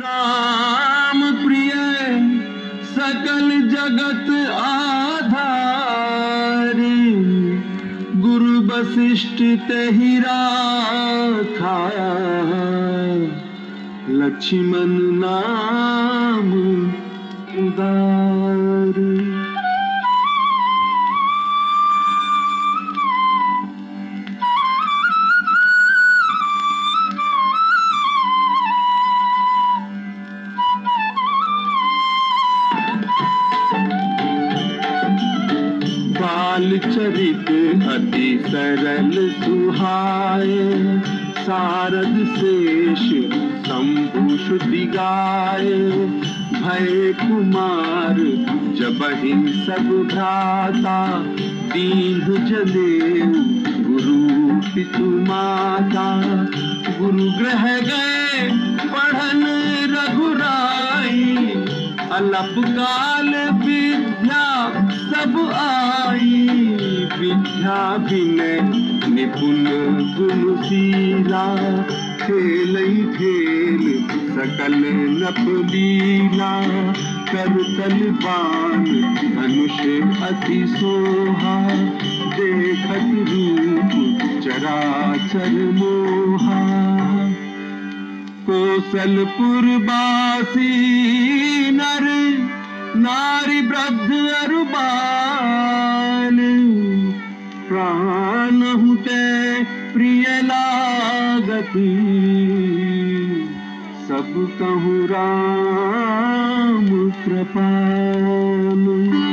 राम प्रिय सकल जगत आधारी, गुरु वशिष्ठ तहि राखा, लक्ष्मण नाम उदारी। बाल चरित अति सरल सुहाए, सारद शेष शंभु श्रुति गाए। भय कुमार जबहि सब भ्राता, दीन जनेऊ गुरु पितु माता। गुरु ग्रह गए पढ़न रघुराई, अलप काल विद्या सब आई। विद्या विनय निपुण गुणशीला, खेलई खेल सकल नप लीला। करतल बाण धनुष अति सोहा, देखत रूप चराचर मोहा। कौशलपुर बासी नर नारी वृद्ध अरु बाल, प्राणहु ते प्रिय लागति। सब कहूँ राम कृपाल।